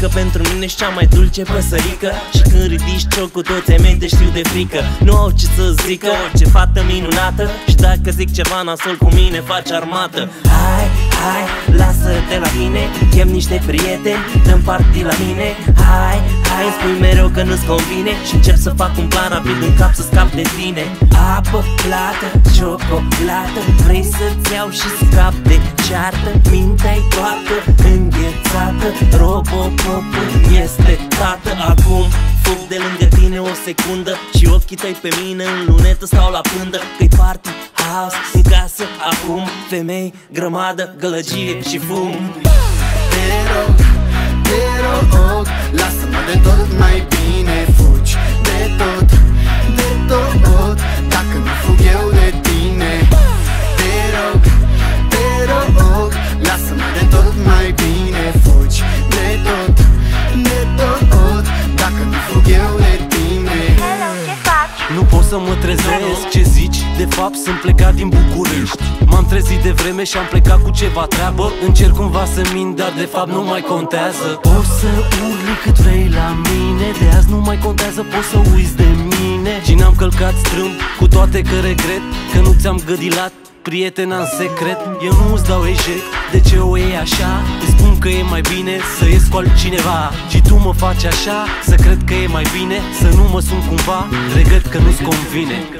că pentru mine ești cea mai dulce păsărică. Și când ridici ciocul, toți ai mei te știu de frică. Nu au ce să zică, orice fată minunată. Și dacă zic ceva nasol cu mine, faci armată. Hai, hai, lasă-te la tine, chem niște prieteni, dăm party la mine. Hai, hai, îmi spui mereu că nu-ți convine și încerc să fac un plan rapid în cap să scap de tine. Apă, plată, ciocolată, vrei să-ți iau și scap de ceartă. Mintea-i toată înghețată, Robocopul este tată. Acum fug de lângă tine o secundă și ochii tăi pe mine în lunetă stau la pândă. Că-i party house în casă acum, femei, grămadă, gălăgie și fum. Te rog, lasă-mă de tot, mai bine fugi de tot, dacă nu fug eu de tine. Te rog, lasă-mă de tot, mai bine fugi de tot, dacă nu fug eu de tine. Nu pot să mă trezesc, ce zici? De fapt sunt plecat din București. M-am trezit de vreme și am plecat cu ceva treabă. Încerc cumva să mint, dar de fapt nu mai contează. Poți să urli cât vrei la mine, de azi nu mai contează, poți să uiți de mine. Și n-am călcat strâmb, cu toate că regret că nu ți-am gădilat prietena în secret. Eu nu-ți dau eșec, de ce o iei așa? Îți spun că e mai bine să ies cu altcineva și tu mă faci așa, să cred că e mai bine să nu mă sun cumva. Regret că nu-ți convine.